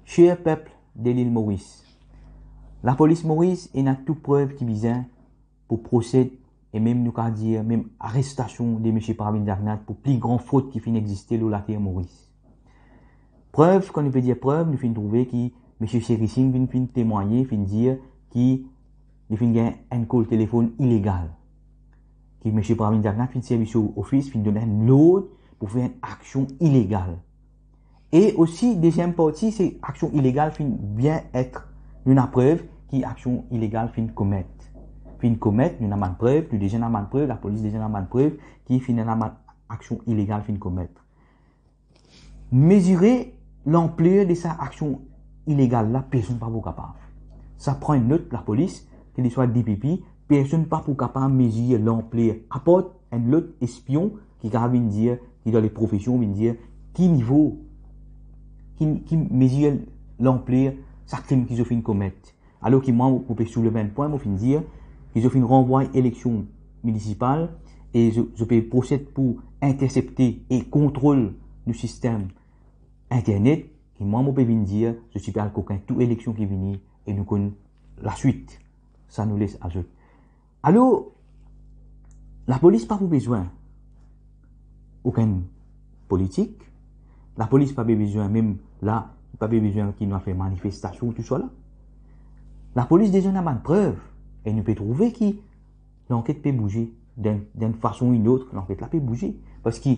Cher peuple de l'île Maurice, la police Maurice n'a toute preuve qui vise pour procéder et même nous qu'à dire même arrestation de M. Pravin Jagnat pour plus grande faute qui finit exister dans la terre Maurice. Preuve, quand on peut dire preuve, nous finissons trouver qui M. Sherry Singh vient témoigner, vient dire qu'il vient un call téléphone illégal. Qui M. Pravin Jagnat vient service au office, vient donner un load pour faire une action illégale. Et aussi, deuxième partie, c'est action illégale fin bien être une preuve qui action illégale fin commettre. Fin commettre, nous avons une preuve, nous déjà avons une preuve, la police déjà avons une preuve qui fin action illégale fin commettre. Mesurer l'ampleur de sa action illégale là, personne n'est pas capable. Ça prend une note, la police, qu'il soit DPP, personne n'est pas capable de mesurer l'ampleur. Apporte un autre espion qui va dire, qui dans les professions vient dire, qui niveau qui mesure l'ampleur sa crime qu'ils ont fait commettre. Alors que moi, on peut soulever un point, on peut dire qu'ils ont fait renvoi élection municipale et je peux procéder pour intercepter et contrôler le système Internet. Et moi, on peut dire, je suis pas le coquin, toute élection qui vient et nous connaissons la suite. Ça nous laisse ajouter. Alors, la police n'a pas besoin aucun politique. La police n'a pas besoin, même là, pas besoin qu'il nous a fait manifestation, tout ça là. La police déjà n'a pas de preuves. Et nous peut trouver que l'enquête peut bouger. D'une façon ou d'une autre, l'enquête là peut bouger. Parce que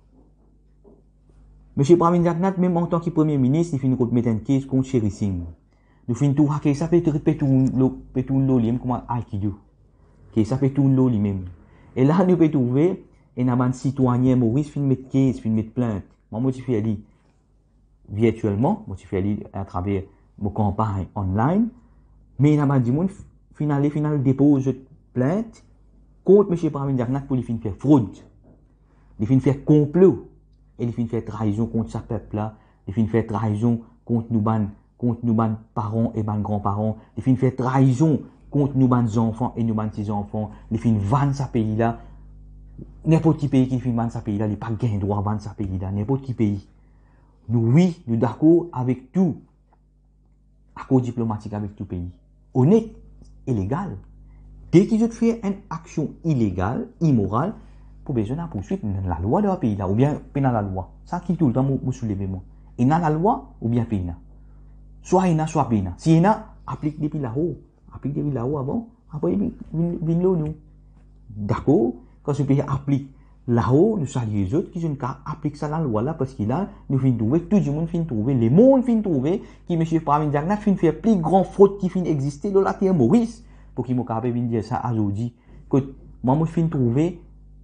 M. Pravin Jagnat, même en tant que Premier ministre, il finit de mettre une case contre Sherry Singh. Nous finissons tout hacker, ça peut répéter tout l'eau, comme un Aikido. Ça peut tout l'eau lui-même. Et là, nous peut trouver, et nous avons un citoyen Maurice, finit mettre case, finit mettre plainte. Moi, je suis allé virtuellement, je suis allé à travers mon campagne online, mais il y a des gens qui final dépose plainte contre M. Pravin Jagnat pour les faire fraude, les faire complot, et les faire trahison contre sa peuple là, les faire trahison contre nous parents et ban grands-parents, les faire trahison contre nous enfants et nous petits-enfants, les vendre sa pays là. N'importe qui pays qui fait vendre sa pays là, il n'a pas gain droit à vendre sa pays là, n'importe qui pays. Nous, oui, nous d'accord avec tout, accord diplomatique avec tout pays. Honnête et légal. Dès qu'ils ont fait une action illégale, immorale, pour besoin de poursuivre la loi de la pays là, ou bien dans la loi. Ça qui tout le temps, vous soulevez moi. Et dans la loi, ou bien pays là. Soit il y a, soit pays là. Si il y a, applique depuis là-haut. Applique depuis là-haut avant, après, il nous. D'accord? Quand ce pays applique là-haut, nous saluons les autres qui ont appliqué ça la loi là, parce qu'il a, nous finissons trouver, tout le monde finit trouver, les mondes finissent trouver, qui M. Pravin Jagnat finit faire plus grand faute qui finit exister dans la terre Maurice, pour qu'il m'ait capable de dire ça aujourd'hui, que moi, je finis trouver,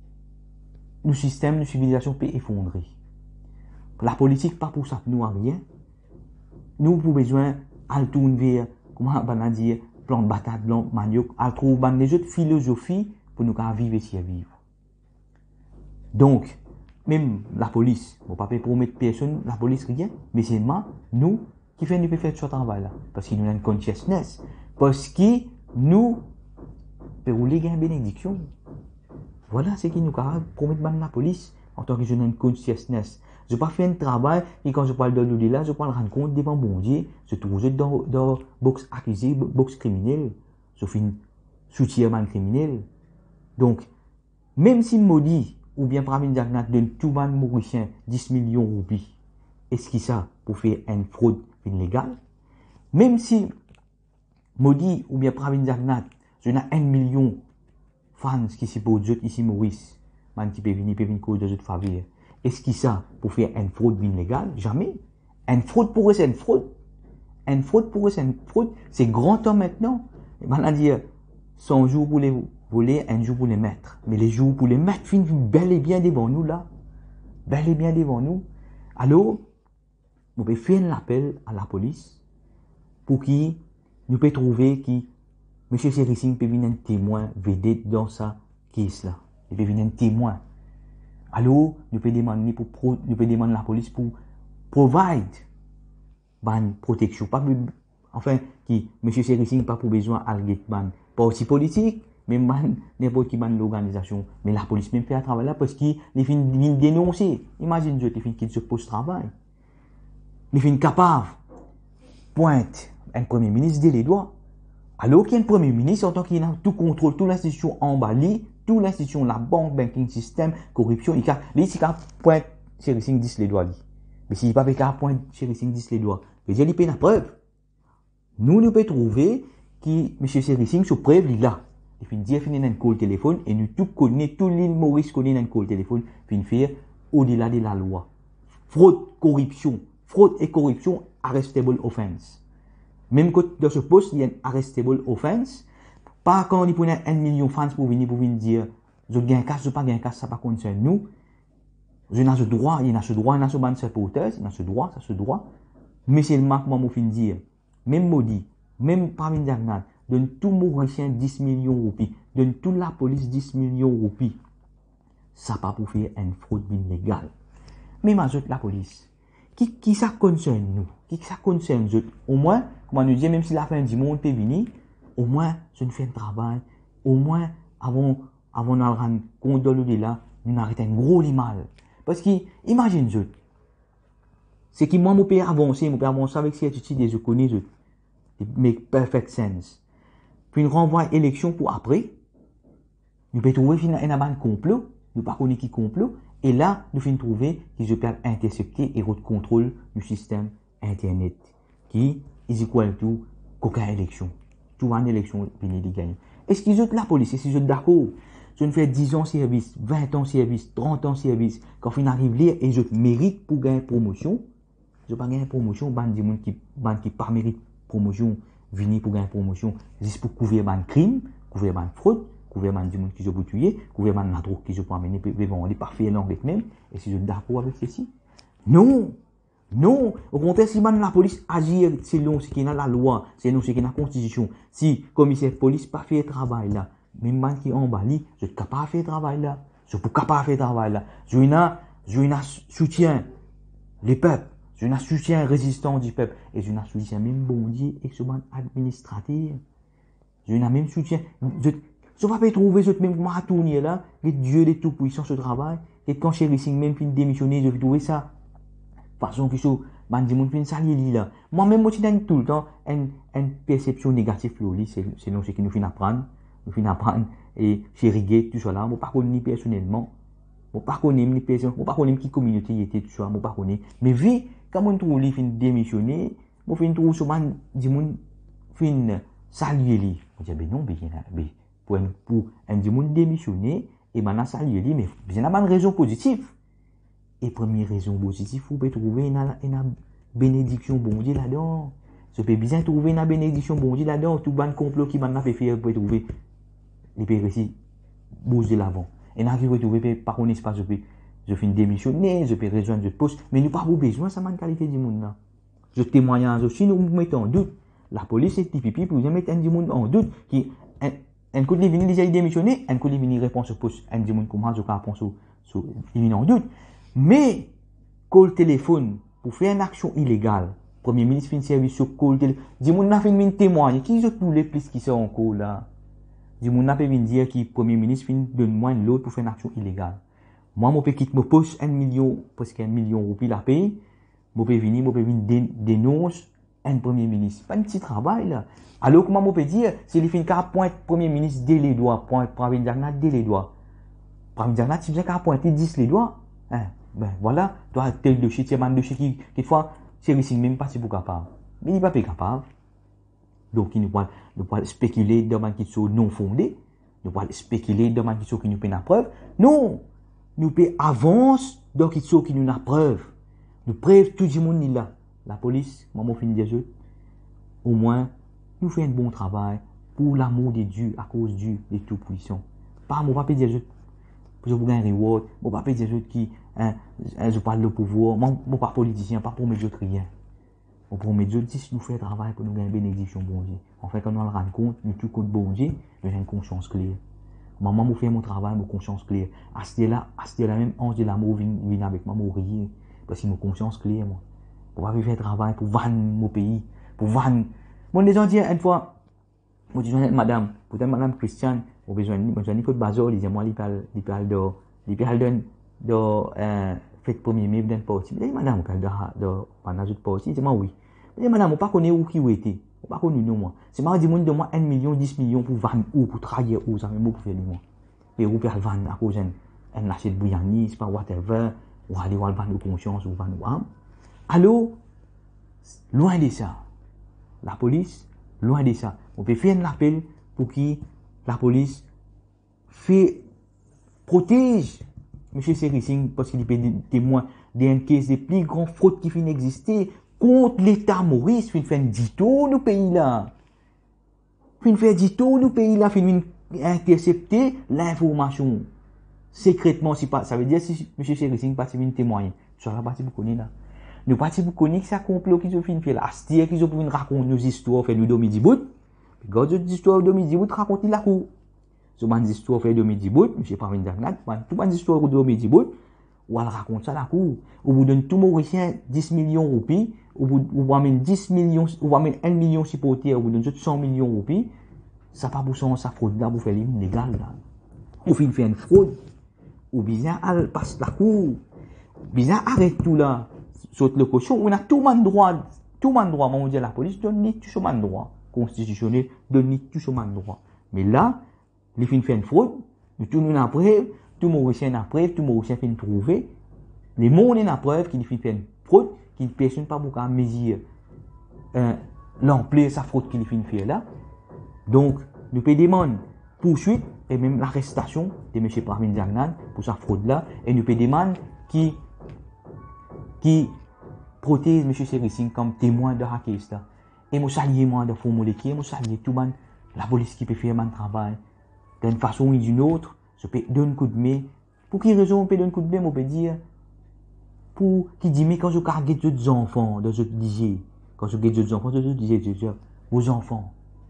le système de civilisation peut effondrer. La politique, pas pour ça, nous a rien. Nous, avons besoin, à tourner vers, comment on va dire, plan de bataille, blanc, manioc, à trouver les autres philosophies pour nous vivre ici à vivre. Donc, même la police, on ne peut pas promettre personne, la police rien, mais c'est nous qui faisons ce travail-là. Parce que nous avons une consciousness. Parce que nous pouvons rouler une bénédiction. Voilà ce qui nous promet la police en tant que je n'ai une consciousness. Je ne pas faire un travail et quand je parle de l'autre là, je parle rendre compte devant bon Dieu, je trouve dans box accusé, box criminel, je fais une soutien à un criminel. Donc, même si maudit ou bien Pravin Jagnat donne tout le monde mauricien 10 millions de roupies, est-ce qu'il ça pour faire une fraude illégale? Même si maudit ou bien Pravin Jagnat, je n'ai 1 million de fans qui s'y posent ici Maurice, man qui peut venir cause de autres faveurs. Est-ce qu'il ça pour faire une fraude illégale? Jamais. Une fraude pour eux, c'est une fraude. Une fraude pour eux, c'est une fraude. C'est grand temps maintenant. Et on va dire 100 jours pour les voler, un jour pour les mettre. Mais les jours pour les mettre finissent bel et bien devant nous là. Bel et bien devant nous. Alors, on peut faire un appel à la police pour qu'il nous peut trouver que M. Sherry Singh peut venir un témoin vedette dans sa caisse là. Il peut venir un témoin. Alors, nous pouvons demander la police pour provide une protection. Pas, enfin, qui, M. Sherry Singh pas pour besoin d'alguer ban parti politique, mais n'importe qui ban l'organisation. Mais la police même fait un travail là parce qu'il vient dénoncer. Imagine, je te fin qu'il se pose travail. Il fin capable pointe un premier ministre dès les doigts. Alors qu'il y a un premier ministre, en tant qu'il a tout contrôle, toute l'institution en Bali, toute l'institution, la banque, banking system, corruption, il a, pointe, Chéri Singh 10 les doigts, mais s'il n'y a pas qu'à pointe, Chéri Singh 10 les doigts, mais il y a la preuve. Nous pouvons trouver que M. Chéri Singh, sous preuve, il a. Il finit dire, il a un call téléphone, et nous tout connaissons, tout l'île Maurice connaît un call téléphone, puis faire au-delà de la loi. Fraude et corruption, arrestable offense. Même quand dans ce poste, il y a un arrestable offense. Pas quand il y a 1 million de fans pour venir dire, je gagne casse, je pas gagne casse, ça pas concerne nous. Je n'ai ce droit, il y a ce droit, il y a ce ban supporters, il y a ce droit, ça ce droit. Mais c'est le marque, moi, fin dire, même maudit, même parmi les derniers, donne tout Mauricien 10 millions de roupies, donne toute la police 10 millions de roupies. Ça pas pour faire une fraude illégale. Mais ma la police, qui ça concerne nous? Qui ça concerne nous? Au moins, comment nous dire, même si la fin du monde peut venir, au moins, je ne fais un travail, au moins, avant de rendre compte de là, nous arrêtons un gros mal. Parce que, imagine, c'est que moi, mon père avancer avec ces attitudes et je connais, make perfect sense. Puis, une renvoie élection pour après, nous pouvons trouver un complot, nous ne connaissons pas qui complot, et là, nous pouvons trouver qu'ils peuvent intercepter et recontrôler contrôle du système Internet, qui est égal à qu'aucune élection. Tout une élection, puis ils gagnent. Est-ce qu'ils ont la police, est-ce qu'ils sont d'accord? Je ne fais 10 ans de service, 20 ans de service, 30 ans de service. Quand on arrive là et je mérite pour gagner promotion, je ne pas gagner promotion, qui pas mérite promotion, venir pour gagner promotion, juste pour couvrir ban crime, couvrir ban fraude, couvrir ban du monde qui se peut tuer, couvrir ban la drogue qui se peut amener, devant les parfaits langues même. Et si je suis d'accord avec ceci? Non! Non! Au contraire, si la police agit selon ce qui est dans la loi, selon ce qui est dans la constitution, si le commissaire de police pas fait le travail là, même man qui est en Bali, je suis capable de faire le travail là. Je suis capable de faire le travail là. Je suis un soutien les peuples. Je suis un soutien résistant du peuple. Et je suis un soutien même bon Dieu et ce man administratif. Je suis un même soutien. Je ne vais pas trouver ce même tourner là, que Dieu des tout-puissants ce travail. Et quand Chéri Singh même fin démissionner, je vais trouver ça. Façon que so, man dit mon fin salier là. Moi-même, moi, je donne tout le temps une perception négative selon ce qui nous fait apprendre. Nous finissons apprendre et chérir tout ça là. Moi, pas connais personnellement. Moi, pas connais ni personne. Moi, pas connais qui communauté était tout ça. Moi, pas connais. Mais vu, quand on trouve les fin démissionner, moi, fin trouve souvent, dit mon fin saluer lui. On dit, ben non, ben, pour un dit mon démissionner, et maintenant saluer lui, mais il y a une raison positive. Et première raison positive, vous pouvez trouver une bénédiction bon Dieu là-dedans. Je peux bien trouver une bénédiction bon Dieu là-dedans. Tout le complot qui m'a fait faire, vous pouvez trouver les pays ici, bouge de l'avant. Et là, vous pouvez trouver, par contre, pas, je fais démissionner, je peux rejoindre le poste, mais nous pas besoin, ça m'a une qualité du monde là. Je témoignage aussi, nous mettons en doute. La police est pipi pour vous mettre un du monde en doute, qui, un coup de venir déjà démissionner, un coup de venir répondre au poste, un du monde comment je réponds il en doute. Mais, call téléphone, pour faire une action illégale, Premier ministre fait un service sur call téléphone, dis-moi, on a fait une témoigne, qui sont tous les plus qui sont en call là? Dis-moi, on a fait dire que le Premier ministre donne-moi l'autre pour faire une action illégale. Moi, je peux quitter mon poste 1 million, presque 1 million de roupies la paye, je peux venir dénoncer un Premier ministre. Pas un petit travail là. Alors, comment je peux dire, si il fait une carte pointe Premier ministre dès les doigts, pointe Pravin Jagnat dès les doigts. Pravin Jagnat, si vous avez pointé 10 les doigts, hein, ben voilà, toi, tel dossier, tu as un dossier qui, quelquefois, Chéri Singh même pas si vous capable. Mais il n'est pas capable. Donc, il ne peut pas spéculer dans des questions non fondées. Nous ne peut pas spéculer dans des questions qui nous prennent à preuve. Non! Nous pouvons avancer dans des questions qui nous prennent à preuve. Nous preuve tout le monde là. La police, maman finit des jeux. Au moins, nous faisons un bon travail pour l'amour de Dieu, à cause de Dieu, des tout-puissants. Pas moi, pas des jeux. Je vous gagne un reward. Moi, pas des jeux qui, je parle de pouvoir. Moi, pas politicien, pas pour mes autres rien. On promet Dieu, si nous faisons un travail pour nous gagner une bénédiction, bon Dieu. En fait, quand on le rend compte, nous tout compte bon Dieu, nous avons une conscience claire. Maman, moi, fait mon travail, mon conscience claire. À ce là même, ange de l'amour vient avec moi, mourir. Parce que mon conscience claire, moi. Pour pas faire un travail, pour vendre mon pays, pour vendre. Moi, les gens disent, une fois, moi, je dis, madame, peut-être madame Christiane, au besoin de côte bazar, ils disent, moi, il parle de, fête 1er mai, d'un parti. Je dis, madame, on parle de, pendant une parti. Je dis, moi, oui. Et madame, on pas connaît où qui était. On pas connu nous, moi. C'est moi, dis-moi, de moi 1 million, 10 millions pour vendre ou pour travailler ou, ça même pour faire moi. Et ou pour vendre à cause d'un achat de bouillani, c'est pas whatever, ou aller voir le vendre de conscience ou vendre de âme. Alors, loin de ça. La police, loin de ça. On peut faire un appel pour que la police protège M. Sérising parce qu'il est témoin d'un caisse des plus grandes fraudes qui finissent d'exister contre l'État Maurice. Il fait un dito nous pays là. Il fait un dito nous pays là. Il intercepter l'information secrètement. Ça veut dire si M. Sérising passe une témoin. Sur la partie vous connaissez là. Nous partis pour connaître que ça complot qu'ils ont fait là. C'est-à-dire qu'ils ont pu raconter nos histoires, faire nous dormir bout. Puis quand les histoires de midi bout raconter la cour. Ce man histoire fait de midi bout, monsieur Pravin Dagnat, tout man histoire de midi bout, ou elle raconte ça la cour. Ou vous donne tout Mauricien 10 millions de roupies, ou vous amène 10 millions, ou vous amène 1 million supporters, ou vous donne 100 millions de roupies. Ça pas pour ça fraude là, vous faites l'illégal là. Ou fin fait une fraude. Ou bien elle passe la cour. Bien arrête tout là. Saute le cochon, on a tout le droit, on dit à la police, donne tout le droit constitutionnel, donne tout le droit. Mais là, les fins fait une fraude, nous tournons la preuve, tout Mauricien a preuve, tout Mauricien fait une trouver, les mondes ont la preuve qu'il fait une fraude, qu'il ne personne pas beaucoup à mesurer l'ampleur de sa fraude qu'il fait là. Donc, nous peut demander poursuite et même l'arrestation de M. Pravin Dagnat pour sa fraude là, et nous peut demander qui protège M. Sérising comme témoin de la case là. Et moi saluer moi de formuler, moi saluer tout le monde, la police qui peut faire mon travail d'une façon ou d'une autre, je peux donner un coup de main. Pour quelle raison on peut donner un coup de main, on peut dire pour qui dit mais quand je regarde d'autres enfants, dans ce disais, quand je regarde d'autres enfants, je disais vos enfants,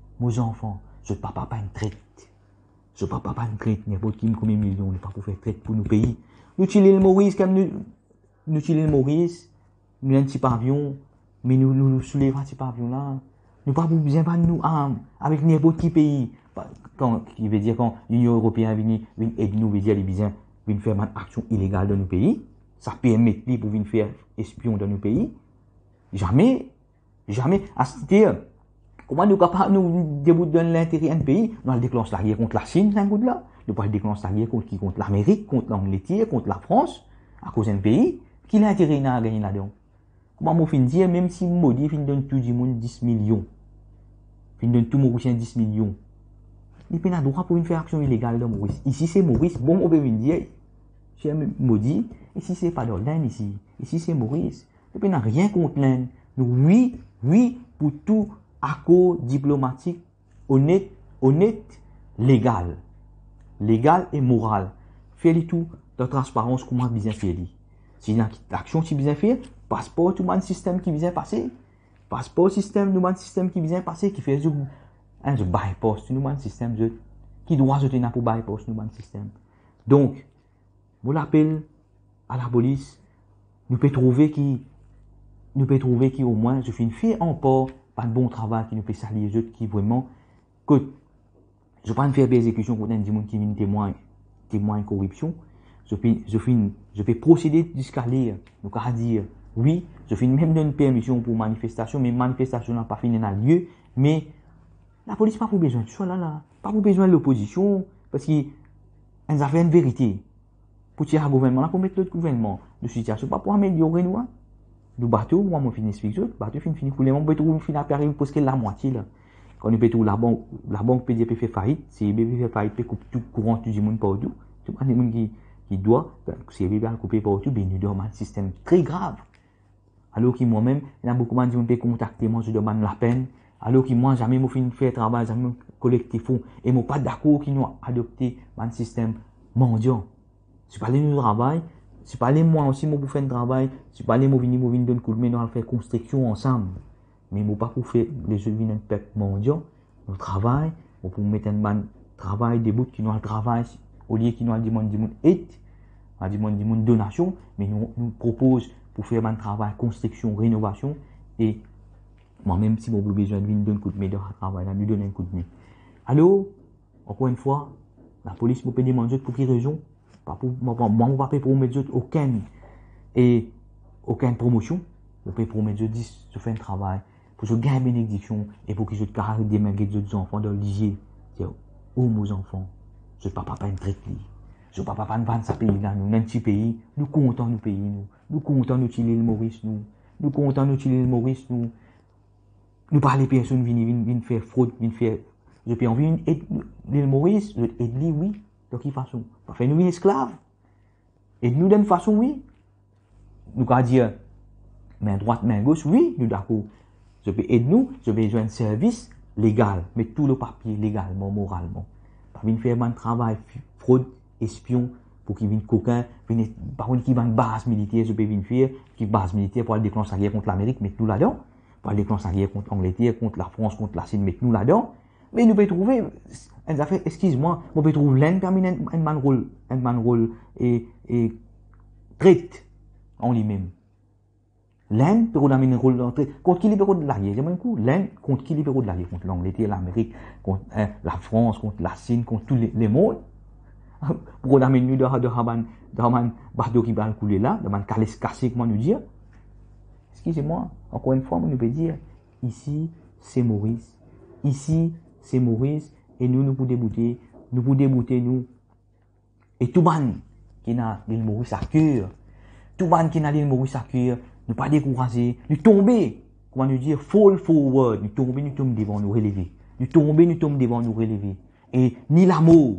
je papa pas une traite. Je papa pas une traite, n'importe qui me combien de millions, on n'est pas pour faire traite pour nos pays. Nous tuer le Maurice comme nous tuer le Maurice. Nous avons un petit pavillon, mais nous soulevons un petit pavillon là. Nous pas besoin de nous armes avec n'importe qui pays. Qui veut dire quand l'Union Européenne vient aider nous, veut dire les besoin de faire une action illégale dans nos pays. Ça permet pour venir faire espion dans nos pays. Jamais. À ce titre, comment nous capables nous débouter dans l'intérêt d'un pays, nous allons déclencher la guerre contre la Chine, c'est un coup de là. Nous allons déclencher la guerre contre l'Amérique, contre l'Angleterre, contre la France, à cause d'un pays. Qui a intérêt à gagner là-dedans? Comment moi fin dire, même si moi dis fin donne tout le monde 10 millions, fin donne tout Mauricien 10 millions, il peut pas droit pour une faire action illégale dans Maurice. Ici c'est Maurice, bon on peut dire, j'ai maudit, ici c'est pas dans l'Inde ici c'est Maurice. Il peut pas rien contre l'Inde. Oui pour tout accord diplomatique honnête, légal et moral. Fais-le tout dans transparence comment bien faire. Si il y a l'action qui vient faire, passeport tout le système qui vient passer, passeport système nous système qui vient passer qui fait un bypass tout le système qui doit se tenir pour bypass nous système. Donc, vous l'appel à la police, nous peut trouver qui au moins je fais une fille encore pas de bon travail qui nous peut salir les autres qui vraiment que je pas faire des exécutions contre un monde qui vient témoin corruption. Je vais procéder jusqu'à lire, donc à dire, oui, je fais même une permission pour manifestation, mais manifestation n'a pas fini dans le lieu, mais la police n'a pas besoin de ça là, pas besoin de l'opposition, parce qu'ils ont fait une vérité. Pour tirer le gouvernement, pour mettre l'autre gouvernement, de situation, pas pour améliorer nous, nous bateau, moi, je finis ce que bateau fini couler, on peut trouver une affaire parce que la moitié là. Quand on peut trouver la banque PDP fait faillite, si BB fait faillite, peut couper tout courant, tout le monde partout, tout le monde qui doit, si BB a coupé partout, ben nous devons un système très grave. Alors que moi-même, il y a beaucoup de gens qui peuvent contacter moi, je demande la peine. Alors que moi, jamais je fais faire travail, jamais collecter fonds, et moi pas d'accord qu'ils nous adopté un système mondial. Si pas les nous travail, si pas les moi aussi moi pour faire un travail, si pas les moi venir donner coup de main, nous allons faire construction ensemble. Mais moi pas pour faire les jeux d'un peuple mondial, nous travail, pour mettre un travail des bouts qui nous travail au lieu qui nous demande aide, demande donation, mais nous propose pour faire un travail construction, rénovation et moi-même si mon besoin de venir donner un coup de main dans le travail, nous donner un coup de main. Alors, encore une fois, la police me peut demander pour quelle raison? Pas pour moi, on ne va pas promettre aucune promotion. Je peux promettre 10, je fais un travail pour que je gagne bénédiction et pour que je carré des mains des autres enfants dans le lycée. C'est, oh, mes enfants, je papa pas une traite. Je papa pas vendre sa pays là, nous, dans un petit pays, nous comptons nous pays, nous comptons nous tirer le Maurice, nous comptons nous tirer le Maurice, nous parler personne viennent faire fraude, viennent faire, je peux envie l'île Maurice, aide-lui, oui, de quelle façon? Pas faire nous esclaves. Aide-nous d'une façon, oui. Nous allons dire, main droite, main gauche, oui, nous d'accord. Je peux aider nous, je peux besoin de service légal, mettre tout le papier légalement, moralement. Pas venir faire un travail, fraude, espion, pour qu'il vienne coquin, par contre, qui va une base militaire, je peux venir faire, qui base militaire pour aller déclencher la guerre contre l'Amérique, mettre nous là-dedans. Pour aller déclencher la guerre contre l'Angleterre, contre la France, contre la Chine, mettre nous là-dedans. Mais nous pouvons trouver, excuse-moi, on peut trouver l'un comme un man rôle et traite en lui-même. L'Inde peut amener un rôle d'entrée. Contre qui il peut de l'arrière? J'aime un coup. L'Inde, contre qui il peut de l'arrière? Contre l'Angleterre, l'Amérique, contre la France, contre la Chine, contre tous les mondes. Pour amener nous dans un bateau qui va couler là, dans un calais cassé, comment nous dire? Excusez-moi, encore une fois, on peut dire, ici, c'est Maurice. Ici, c'est Maurice. Et nous pouvons débouter, nous. Et tout le monde qui a l'île Maurice à cœur, tout le monde qui a l'île Maurice à cœur, ne pas décourager, nous tomber, comment nous dire, fall forward, nous tomber devant nous relever. Nous tomber devant nous relever. Et ni l'amour,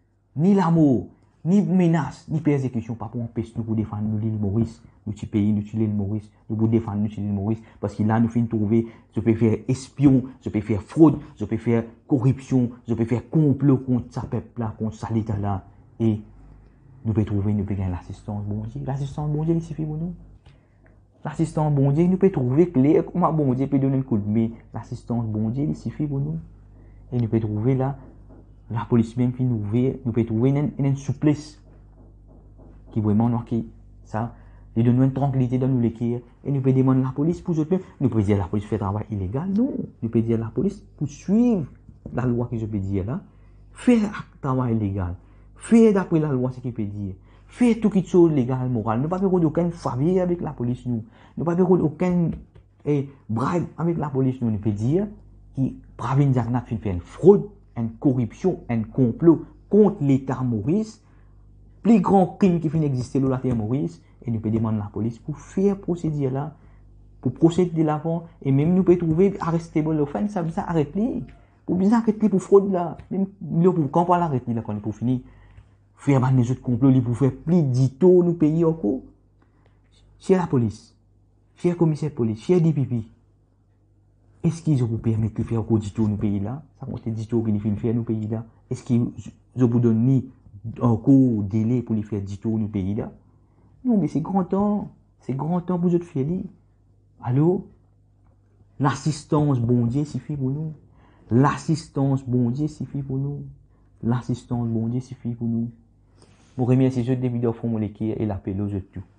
ni menace, ni persécution, pas pour empêcher nous pour défendre nous l'île Maurice, nous petit pays, nous l'île Maurice, nous pour défendre nous l'île Maurice, parce que là, nous finissons trouver, je peux faire espion, je peux faire fraude, je peux faire corruption, je peux faire complot contre sa peuple là, contre sa l'État là, et nous pouvons trouver, nous pouvons gagner l'assistance bon Dieu. L'assistance bon Dieu, il suffit pour nous. L'assistance bon Dieu, nous pouvons trouver clair comment bon Dieu peut donner un coup de main. L'assistance bon Dieu, il suffit pour nous. Et nous pouvons trouver là, la police même qui nous ouvre, nous pouvons trouver une souplesse qui vraiment marque ça. Il donne une tranquillité dans nous l'écrire. Et nous pouvons demander à la police pour eux. Nous pouvons dire à la police fait travail illégal. Non. Nous pouvons dire à la police pour suivre la loi que je peux dire là. Faire travail illégal. Faire d'après la loi ce qu'il peut dire. Faire tout qui chose légal, moral. Nous ne pouvons pas aucun faveur avec la police, nous. Nous ne pouvons pas aucun bribe avec la police, nous. Nous pouvons dire qui Pravin Jagannath fait une fraude, une corruption, un complot contre l'État Maurice. Plus grand crime qui finit d'exister dans la terre Maurice. Et nous pouvons demander à la police pour faire procéder là, pour procéder de l'avant. Et même nous pouvons trouver arrêter le fin, ça veut dire arrêter. Pour bien arrêter pour fraude là. Même quand on va l'arrêter là, quand on est pour finir. Faire des autres complots, pour faire plus d'ito nous pays encore. Cher la police, cher commissaire de police, cher DPP, est-ce qu'ils vous permettent de faire encore d'ito nous pays là? Ça compte d'ito qu'ils finissent faire nous pays là? Est-ce qu'ils vous donnent encore délai pour les faire d'ito nous pays là? Non, mais c'est grand temps pour vous de faire. Allô? L'assistance bon Dieu suffit pour nous. L'assistance bon Dieu suffit pour nous. L'assistance bon Dieu suffit pour nous. Pour remercier les vidéos font mon équipe et l'appel aux autres tout.